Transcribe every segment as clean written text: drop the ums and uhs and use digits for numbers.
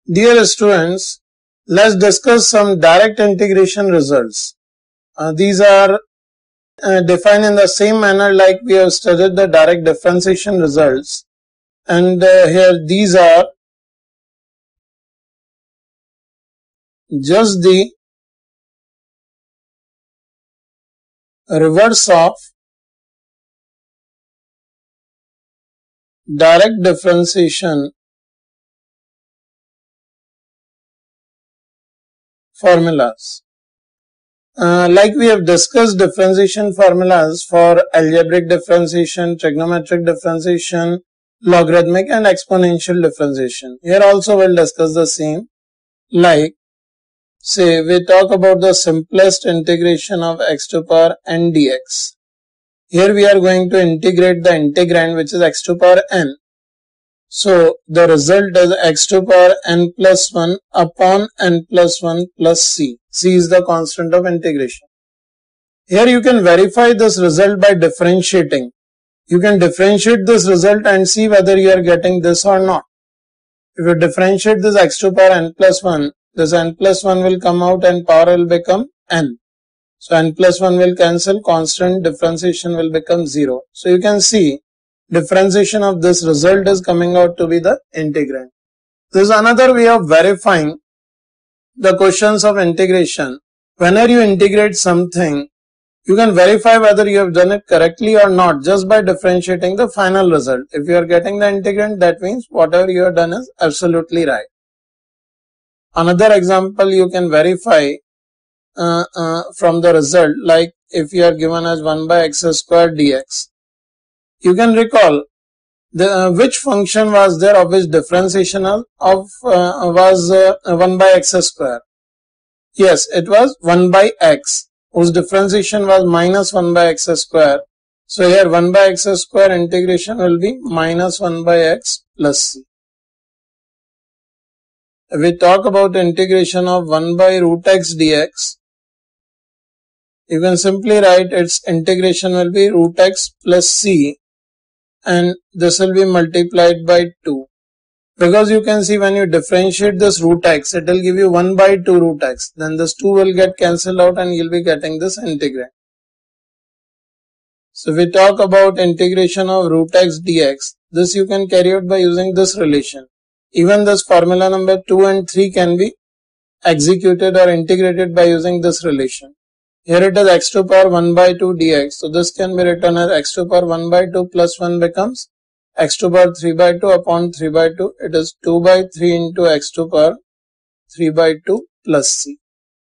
Dear students, let's discuss some direct integration results. These are defined in the same manner like we have studied the direct differentiation results. And here these are just the reverse of direct differentiation formulas. Like we have discussed differentiation formulas for algebraic differentiation, trigonometric differentiation, logarithmic and exponential differentiation. Here also we'll discuss the same. Like, say we talk about the simplest integration of x to power n dx. Here we are going to integrate the integrand which is x to power n. So the result is x to power n plus 1 upon n plus 1 plus c. C is the constant of integration. Here you can verify this result by differentiating. You can differentiate this result and see whether you are getting this or not. If you differentiate this x to power n plus 1, this n plus 1 will come out and power will become n. So n plus 1 will cancel, constant differentiation will become 0. So you can see differentiation of this result is coming out to be the integrand. This is another way of verifying the questions of integration. Whenever you integrate something, you can verify whether you have done it correctly or not just by differentiating the final result. If you are getting the integrand, that means whatever you have done is absolutely right. Another example you can verify from the result, like if you are given as 1 by x square dx. You can recall which function was there of which differentiation was 1 by x square. Yes, it was 1 by x whose differentiation was minus 1 by x square. So here 1 by x square integration will be minus 1 by x plus c. If we talk about integration of 1 by root x dx, you can simply write its integration will be root x plus c and this will be multiplied by 2. Because you can see when you differentiate this root x, it will give you 1 by 2 root x. Then this 2 will get cancelled out and you'll be getting this integrand. So we talk about integration of root x dx. This you can carry out by using this relation. Even this formula number 2 and 3 can be executed or integrated by using this relation. Here it is x to power 1 by 2 dx. So this can be written as x to power 1 by 2 plus 1 becomes x to power 3 by 2 upon 3 by 2. It is 2 by 3 into x to power 3 by 2 plus c.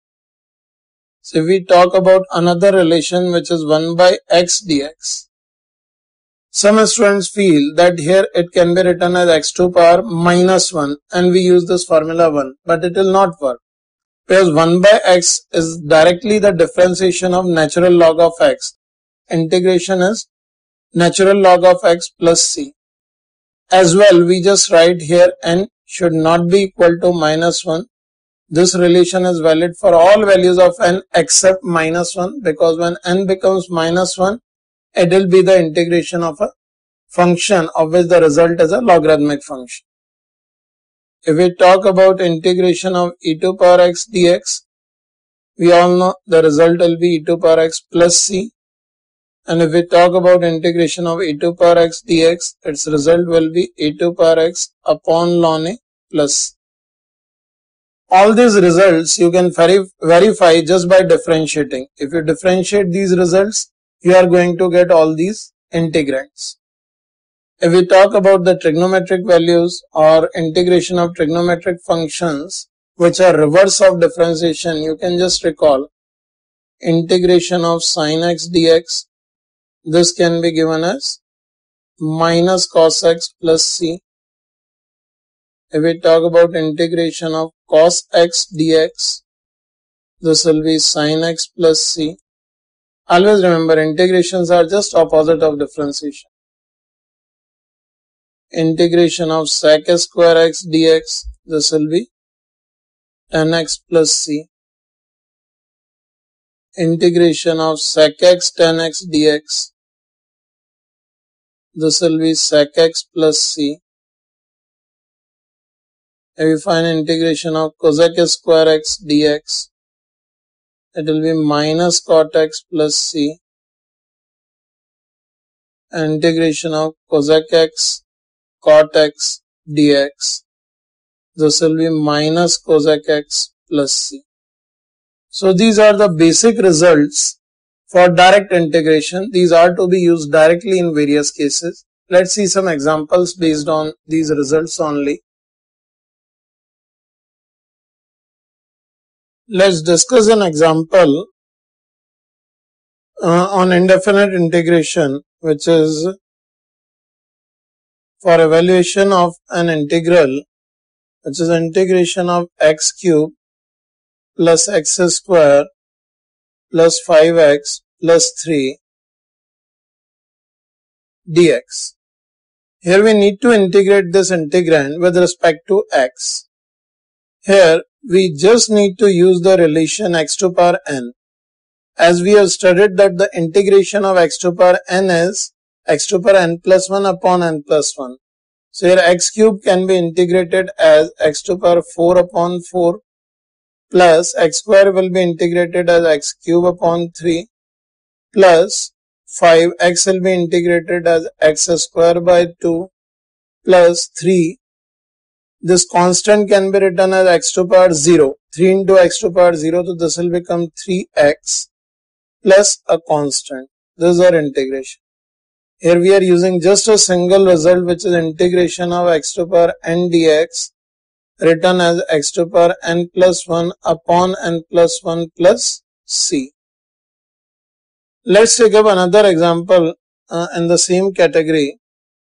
So we talk about another relation which is 1 by x dx. Some students feel that here it can be written as x to power minus 1 and we use this formula 1, but it will not work. Because 1 by x is directly the differentiation of natural log of x. Integration is natural log of x plus c. As well, we just write here n should not be equal to minus 1. This relation is valid for all values of n except minus 1, because when n becomes minus 1, it will be the integration of a function of which the result is a logarithmic function. If we talk about integration of e to power x dx, we all know the result will be e to power x plus c. And if we talk about integration of e to power x dx, its result will be e to power x upon ln a plus c. All these results you can verify just by differentiating. If you differentiate these results, you are going to get all these integrands. If we talk about the trigonometric values or integration of trigonometric functions which are reverse of differentiation, you can just recall integration of sin x dx. This can be given as minus cos x plus c. If we talk about integration of cos x dx, this will be sin x plus c. Always remember, integrations are just opposite of differentiation. Integration of sec square x dx, this will be tan x plus c. Integration of sec x tan x dx, this will be sec x plus c. If we find integration of cosec square x dx, it will be minus cot x plus c, and integration of cosec x cot x dx, this will be minus cosec x plus c. So these are the basic results for direct integration. These are to be used directly in various cases. Let's see some examples based on these results only. Let's discuss an example on indefinite integration, which is for evaluation of an integral, which is integration of x cube plus x square plus 5x plus 3 dx. Here we need to integrate this integrand with respect to x. Here we just need to use the relation x to power n. As we have studied that the integration of x to power n is x to power n plus 1 upon n plus 1. So here x cube can be integrated as x to power 4 upon 4 plus x square will be integrated as x cube upon 3 plus 5x will be integrated as x square by 2 plus 3. This constant can be written as x to power 0. 3 into x to power 0, so this will become 3x plus a constant. This is our integration. Here we are using just a single result, which is integration of x to power n dx, written as x to power n plus 1 upon n plus 1 plus c. Let's take up another example in the same category.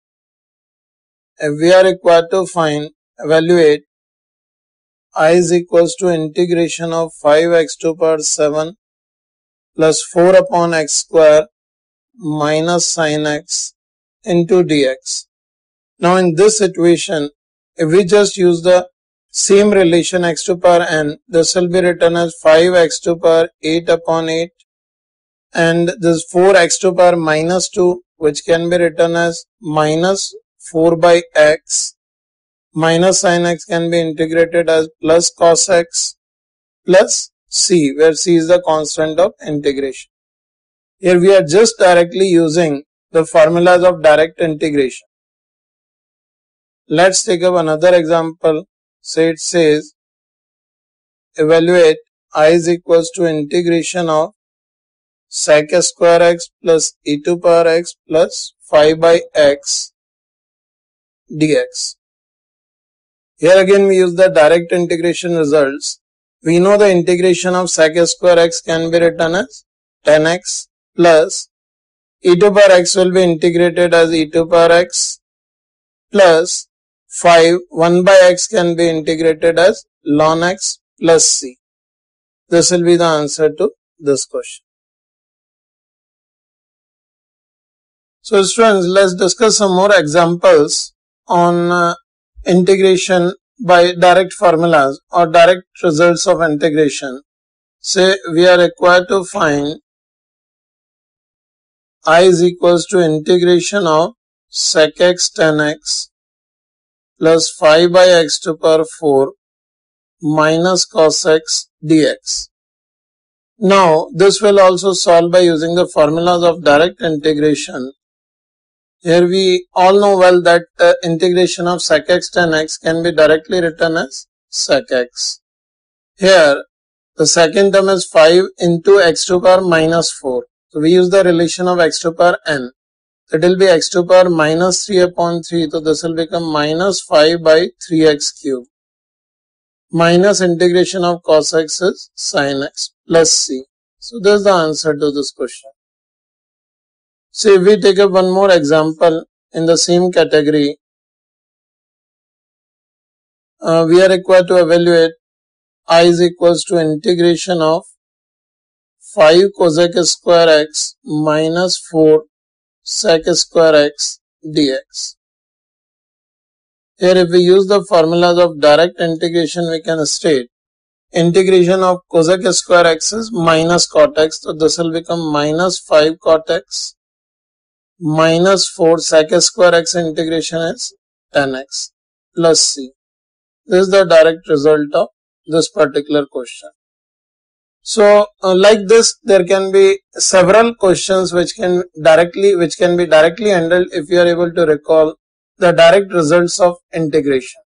If we are required to evaluate I is equals to integration of 5x to power 7 plus 4 upon x square minus sin x into dx. Now in this situation, if we just use the same relation x to power n, this will be written as 5x to power 8 upon 8, and this 4x to power minus 2, which can be written as minus 4 by x, minus sin x can be integrated as plus cos x plus c, where c is the constant of integration. Here we are just directly using the formulas of direct integration. Let's take up another example. Say it says evaluate I is equals to integration of sec square x plus e to power x plus 5 by x dx. Here again we use the direct integration results. We know the integration of sec square x can be written as 10x plus e to power x will be integrated as e to power x plus 1 by x can be integrated as ln x plus c. This will be the answer to this question. So students, let's discuss some more examples on integration by direct formulas or direct results of integration. Say we are required to find I is equals to integration of sec x 10x plus 5 by x to power 4 minus cos x dx. Now this will also solve by using the formulas of direct integration. Here we all know well that integration of sec x 10x can be directly written as sec x. Here the second term is 5 into x to power minus 4. So we use the relation of x to power n. It will be x to power minus 3 upon 3. So this will become minus 5 by 3x cube. Minus integration of cos x is sin x plus c. So this is the answer to this question. So if we take up one more example in the same category, we are required to evaluate I is equals to integration of 5 cosec square x minus 4 sec square x dx. Here if we use the formulas of direct integration, we can state integration of cosec square x is minus cot x. So this will become minus 5 cot x minus 4 sec square x integration is 10x plus c. This is the direct result of this particular question. So like this, there can be several questions which can be directly handled if you are able to recall the direct results of integration.